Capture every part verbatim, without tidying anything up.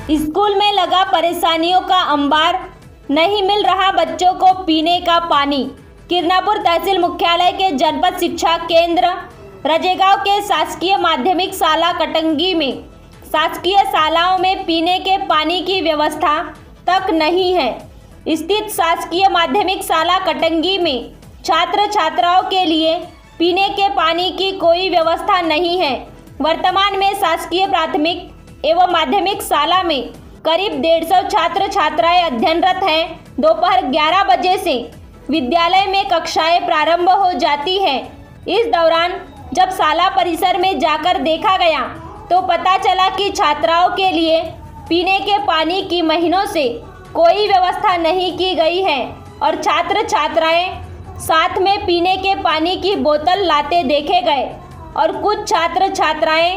School में लगा परेशानियों का अंबार, नहीं मिल रहा बच्चों को पीने का पानी। किरनापुर तहसील मुख्यालय के जनपद शिक्षा केंद्र रजेगांव के शासकीय माध्यमिक शाला कटंगी में शासकीय शालाओं में पीने के पानी की व्यवस्था तक नहीं है। स्थित शासकीय माध्यमिक शाला कटंगी में छात्र छात्राओं के लिए पीने के पानी की कोई व्यवस्था नहीं है। वर्तमान में शासकीय प्राथमिक एवं माध्यमिक शाला में करीब डेढ़ सौ छात्र छात्राएं अध्ययनरत हैं। दोपहर ग्यारह बजे से विद्यालय में कक्षाएं प्रारंभ हो जाती हैं। इस दौरान जब शाला परिसर में जाकर देखा गया तो पता चला कि छात्राओं के लिए पीने के पानी की महीनों से कोई व्यवस्था नहीं की गई है और छात्र छात्राएं साथ में पीने के पानी की बोतल लाते देखे गए और कुछ छात्र छात्राएं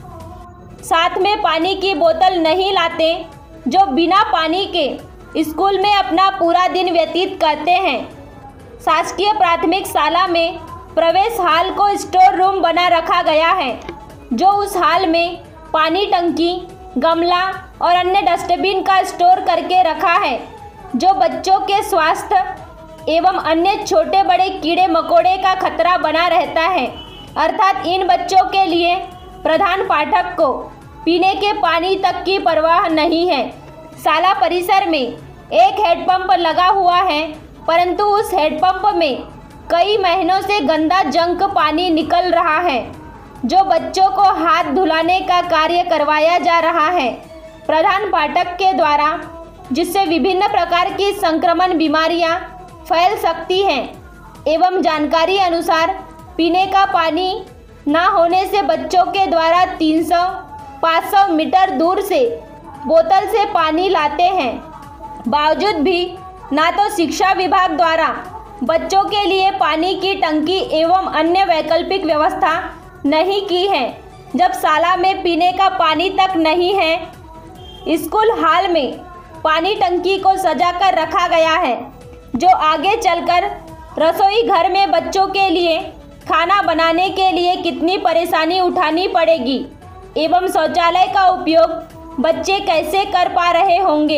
साथ में पानी की बोतल नहीं लाते, जो बिना पानी के स्कूल में अपना पूरा दिन व्यतीत करते हैं। शासकीय प्राथमिक शाला में प्रवेश हाल को स्टोर रूम बना रखा गया है, जो उस हाल में पानी टंकी, गमला और अन्य डस्टबिन का स्टोर करके रखा है, जो बच्चों के स्वास्थ्य एवं अन्य छोटे बड़े कीड़े मकोड़े का खतरा बना रहता है। अर्थात इन बच्चों के लिए प्रधान पाठक को पीने के पानी तक की परवाह नहीं है। शाला परिसर में एक हैंडपंप लगा हुआ है, परंतु उस हैंडपंप में कई महीनों से गंदा जंक पानी निकल रहा है, जो बच्चों को हाथ धुलाने का कार्य करवाया जा रहा है प्रधान पाठक के द्वारा, जिससे विभिन्न प्रकार की संक्रमण बीमारियां फैल सकती हैं। एवं जानकारी अनुसार पीने का पानी ना होने से बच्चों के द्वारा तीन सौ पाँच सौ मीटर दूर से बोतल से पानी लाते हैं। बावजूद भी ना तो शिक्षा विभाग द्वारा बच्चों के लिए पानी की टंकी एवं अन्य वैकल्पिक व्यवस्था नहीं की है। जब शाला में पीने का पानी तक नहीं है, स्कूल हाल में पानी टंकी को सजा कर रखा गया है, जो आगे चलकर रसोई घर में बच्चों के लिए खाना बनाने के लिए कितनी परेशानी उठानी पड़ेगी एवं शौचालय का उपयोग बच्चे कैसे कर पा रहे होंगे।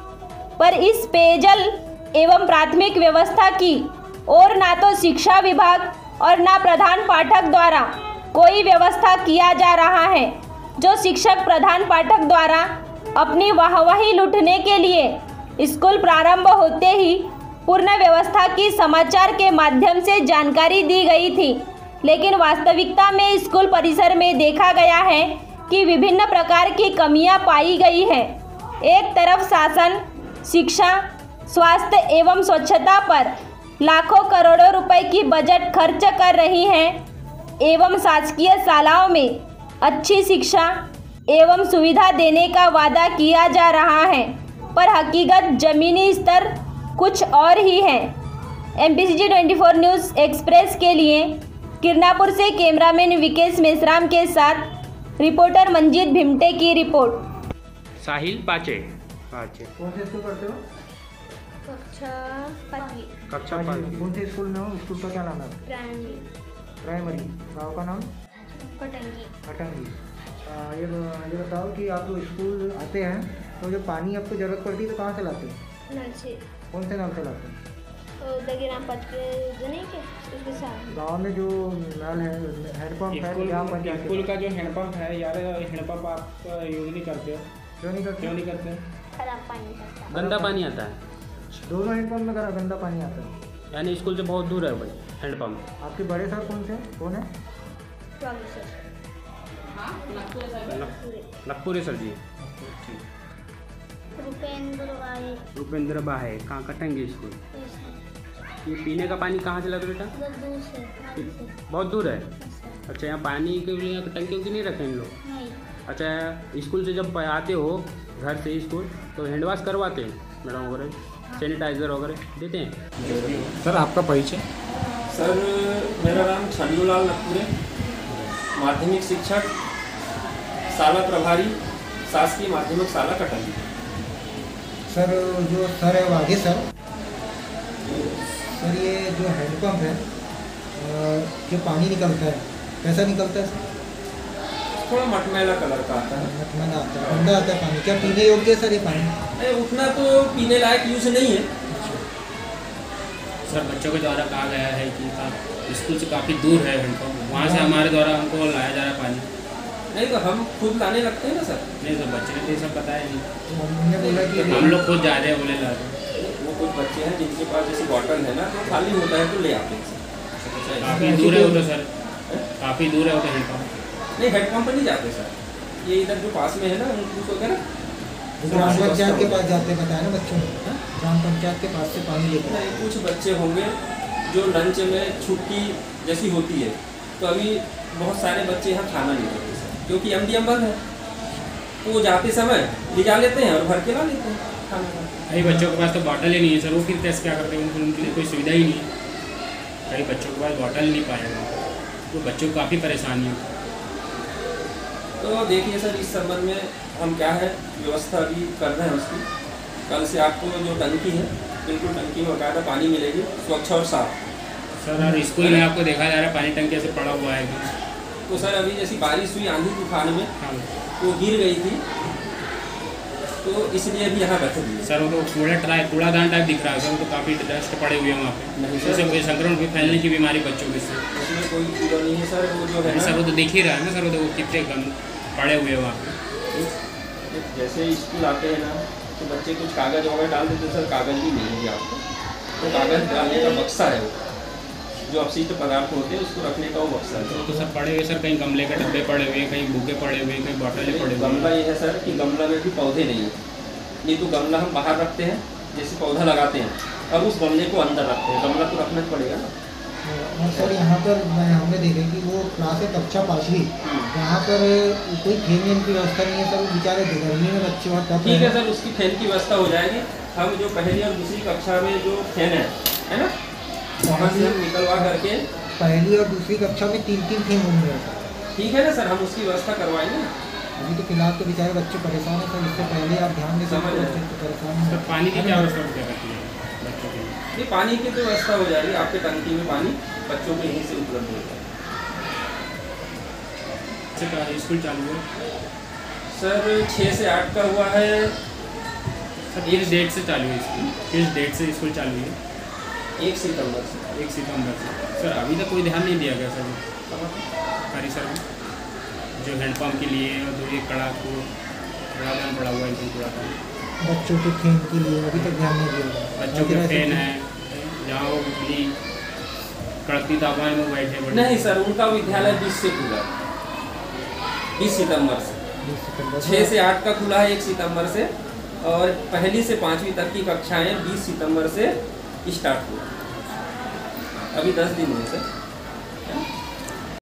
पर इस पेयजल एवं प्राथमिक व्यवस्था की और ना तो शिक्षा विभाग और ना प्रधान पाठक द्वारा कोई व्यवस्था किया जा रहा है, जो शिक्षक प्रधान पाठक द्वारा अपनी वाहवाही लूटने के लिए स्कूल प्रारंभ होते ही पूर्ण व्यवस्था की समाचार के माध्यम से जानकारी दी गई थी, लेकिन वास्तविकता में स्कूल परिसर में देखा गया है कि विभिन्न प्रकार की कमियां पाई गई है। एक तरफ शासन शिक्षा, स्वास्थ्य एवं स्वच्छता पर लाखों करोड़ों रुपए की बजट खर्च कर रही है एवं शासकीय शालाओं में अच्छी शिक्षा एवं सुविधा देने का वादा किया जा रहा है, पर हकीकत जमीनी स्तर कुछ और ही है। एम पी सी जी चौबीस न्यूज़ एक्सप्रेस के लिए किरनापुर से कैमरामैन विकेश मेश्राम के साथ रिपोर्टर मंजीत भिमटे की रिपोर्ट। साहिल पाचे पाचे कौन से स्कूल पढ़ते हो? कक्षा पाँचवीं। कक्षा पाँचवीं। कौन से स्कूल में हो? स्कूल का क्या नाम है? प्राइमरी। प्राइमरी। गाँव का नाम? कटंगी। कटंगी। आ, ये ये बताओ कि आप लोग स्कूल आते हैं तो जब पानी आपको ज़रूरत पड़ती है तो कहाँ से लाते हैं? नल से। कौन से नाम से लाते हैं? दगीराम पद के जो नहीं के उसके साथ। गाँव में जो नल है हैंडपम्प है, ग्राम पंचायत स्कूल का जो हैंडपम्प है यार, हैंडपम्प आप यूज नहीं करते हो? क्यों नहीं करते? क्यों नहीं करते? खराब पानी आता है। गंदा पानी आता है। दोनों हैंडपम्प में गंदा पानी आता है, यानी स्कूल से बहुत दूर है भाई हैंडपम्प। आपके बड़े सर कौन से कौन है? लखपुरे सर जी। रुपेंद्र बाहे। रुपेंद्र बाहे कहाँ कटेंगे स्कूल? ये पीने का पानी कहाँ से लाते बेटा? दूर से। बहुत दूर है। अच्छा, यहाँ पानी के लिए टंकी उनकी नहीं रखे इन लोग? नहीं। अच्छा, स्कूल से जब आते हो घर से स्कूल तो हैंड वॉश करवाते हैं मैडम वगैरह, सैनिटाइज़र वगैरह देते हैं? सर आपका परिचय? सर मेरा नाम छन्नूलाल नकपुरे, माध्यमिक शिक्षक, शाला प्रभारी, शासकीय माध्यमिक शाला कटंगी। सर जो सर है वाघे सर सर ये जो हैंडपम्प है जो पानी निकलता है कैसा निकलता है सर? थोड़ा मटमैला कलर का आता है। मटमैला आता है, गंदा आता है पानी। क्या पीने योग्य है सर ये पानी? नहीं, उतना तो पीने लायक यूज नहीं है। सर बच्चों के द्वारा कहा गया है कि का- स्कूल से काफ़ी दूर है हैंडपम्प, वहाँ से हमारे द्वारा हमको लाया जा रहा है पानी। नहीं तो हम खुद लाने लगते हैं ना सर। नहीं सर, बच्चे ने तो ये सब पता है नहीं, तो हमने बोला कि हम लोग खुद जा रहे हैं बोले ला रहे हैं। वो कुछ बच्चे हैं जिनके पास जैसे बॉटल है ना, तो खाली होता है तो ले आते हैं सर। काफ़ी दूर है वो तो सर, काफ़ी दूर है वो तो हैंडपम्प। नहीं, हेडपम्प नहीं जाते सर, ये इधर जो पास में है ना उनको वगैरह ग्राम पंचायत के पास जाते बताया ना बच्चों को, ग्राम पंचायत के पास से पानी लेकर। नहीं, कुछ बच्चे होंगे जो लंच में छुट्टी जैसी होती है, तो अभी बहुत सारे बच्चे यहाँ खाना नहीं खाते सर, क्योंकि एम डी एम बंद है, तो वो जाते समय ले जा लेते हैं और भर के ला लेते हैं खाना खा। कई बच्चों के पास तो बॉटल ही नहीं है सर, वो फिर कैसे क्या करते हैं, उनको उनके लिए कोई सुविधा ही नहीं है। कई बच्चों के पास बॉटल नहीं पाएगा, तो बच्चों को काफ़ी परेशानी है। तो देखिए सर, इस संबंध में हम क्या है व्यवस्था भी कर रहे हैं उसकी। कल से आपको जो टंकी है, बिल्कुल टंकी में बाकायदा पानी मिलेगी, स्वच्छ और साफ। सर और स्कूल में आपको देखा जा रहा है पानी टंकी ऐसे पड़ा हुआ है एकदम। तो सर अभी जैसी बारिश हुई आंधी तूफान में, हाँ तो गिर गई थी, तो इसलिए भी यहाँ रख दी। सर, वो तो कूड़ा ट्राई कूड़ादान टाइप दिख रहा है सर, वो तो काफ़ी डस्ट पड़े हुए हैं वहाँ पे, नहीं उससे कोई संक्रमण भी फैलने की बीमारी बच्चों के से। उसमें कोई कीड़ा नहीं है सर, वो जो है नहीं सर, ना, वो तो दिख ही रहा है ना सर, वो तो कितने गम पड़े हुए हैं वहाँ पे। जैसे स्कूल आते हैं ना, तो बच्चे कुछ कागज़ वगैरह डाल देते हैं सर, कागज़ भी मिलेंगे आपको। तो कागज़ डालने का बक्सा है वो, जो अपशिष्ट पदार्थ होते हैं उसको रखने का वो बक्सा है। वो तो सर पड़े हुए सर, कहीं गमले के डब्बे पड़े हुए, कहीं बुके पड़े हुए, कहीं बॉटलें पड़े हुए। गमला ये है सर कि गमला में भी पौधे नहीं है, ये तो गमला हम बाहर रखते हैं, जैसे पौधा लगाते हैं, अब उस गमले को अंदर रखते हैं, गमला तो रखना पड़ेगा ना। और सर यहाँ पर मैं हमने देखा कि वो क्लास है कक्षा पाँचवीं, यहाँ पर कोई फैन वेन की व्यवस्था नहीं है सर, वो बेचारे गर्मी में बच्चे वहाँ तब। ठीक है सर, उसकी फैन की व्यवस्था हो जाएगी। हम जो पहली और दूसरी कक्षा में जो फैन है है ना, वहाँ से हम निकलवा करके, पहली और दूसरी कक्षा में तीन तीन फैन होंगे सर। ठीक है ना सर, हम उसकी व्यवस्था करवाएंगे। अभी तो फिलहाल तो बेचारे बच्चे परेशान हैं सर, इससे पहले आप ध्यान दें समझ रहे हैं। बच्चे तो परेशान सर हैं। पानी की क्या व्यवस्था क्या करती है बच्चों के लिए? ये पानी की तो व्यवस्था हो जाएगी, आपके टंकी में पानी बच्चों को यहीं से उपलब्ध हो जाएगा। सर स्कूल चालू है सर छः से आठ का हुआ है। सर, किस डेट से चालू है स्कूल, किस डेट से स्कूल चालू है? एक सितंबर से। एक सितंबर से। सर अभी तक कोई ध्यान नहीं दिया गया सर परिसर में, जो हैंडपम्प के लिए और जो ये कड़ा को कड़ादान पड़ा हुआ है एकदम कूड़ादान, बच्चों के फैन के लिए अभी तक ध्यान नहीं दिया गया। बच्चों के फैन है, जहाँ वो भी कड़कती तापमान में बैठे बड़े। नहीं सर, उनका विद्यालय बीस से खुला, बीस सितंबर से। बीस सितंबर छः से आठ का खुला है एक सितंबर से, और पहली से पाँचवीं तक की कक्षाएं बीस सितंबर से स्टार्ट हुई। अभी दस दिन हुए सर।